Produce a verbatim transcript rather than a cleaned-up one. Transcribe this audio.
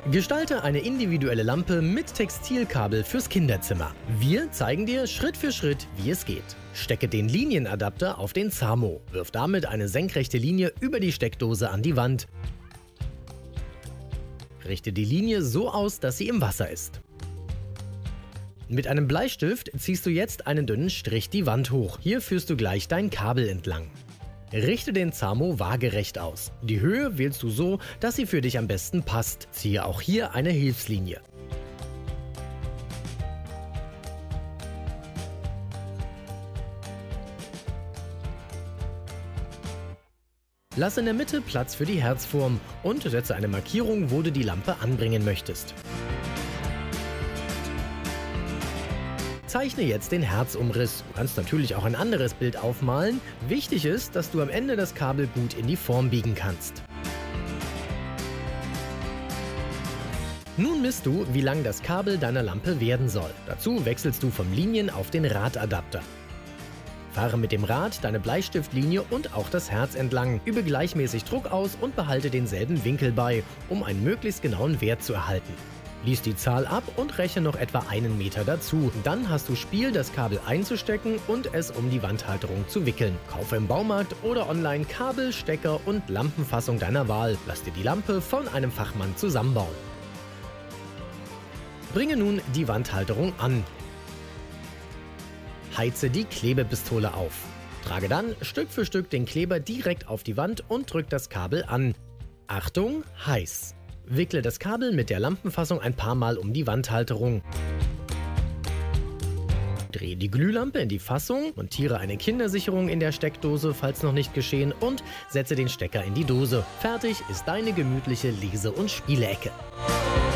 Gestalte eine individuelle Lampe mit Textilkabel fürs Kinderzimmer. Wir zeigen dir Schritt für Schritt, wie es geht. Stecke den Linienadapter auf den Zamo. Wirf damit eine senkrechte Linie über die Steckdose an die Wand. Richte die Linie so aus, dass sie im Wasser ist. Mit einem Bleistift ziehst du jetzt einen dünnen Strich die Wand hoch. Hier führst du gleich dein Kabel entlang. Richte den Zamo waagerecht aus. Die Höhe wählst du so, dass sie für dich am besten passt. Ziehe auch hier eine Hilfslinie. Lass in der Mitte Platz für die Herzform und setze eine Markierung, wo du die Lampe anbringen möchtest. Zeichne jetzt den Herzumriss. Du kannst natürlich auch ein anderes Bild aufmalen. Wichtig ist, dass du am Ende das Kabel gut in die Form biegen kannst. Nun misst du, wie lang das Kabel deiner Lampe werden soll. Dazu wechselst du vom Linien- auf den Radadapter. Fahre mit dem Rad deine Bleistiftlinie und auch das Herz entlang. Übe gleichmäßig Druck aus und behalte denselben Winkel bei, um einen möglichst genauen Wert zu erhalten. Lies die Zahl ab und rechne noch etwa einen Meter dazu. Dann hast du Spiel, das Kabel einzustecken und es um die Wandhalterung zu wickeln. Kaufe im Baumarkt oder online Kabel, Stecker und Lampenfassung deiner Wahl. Lass dir die Lampe von einem Fachmann zusammenbauen. Bringe nun die Wandhalterung an. Heize die Klebepistole auf. Trage dann Stück für Stück den Kleber direkt auf die Wand und drück das Kabel an. Achtung, heiß! Wickle das Kabel mit der Lampenfassung ein paar Mal um die Wandhalterung. Drehe die Glühlampe in die Fassung, montiere eine Kindersicherung in der Steckdose, falls noch nicht geschehen, und setze den Stecker in die Dose. Fertig ist deine gemütliche Lese- und Spielecke.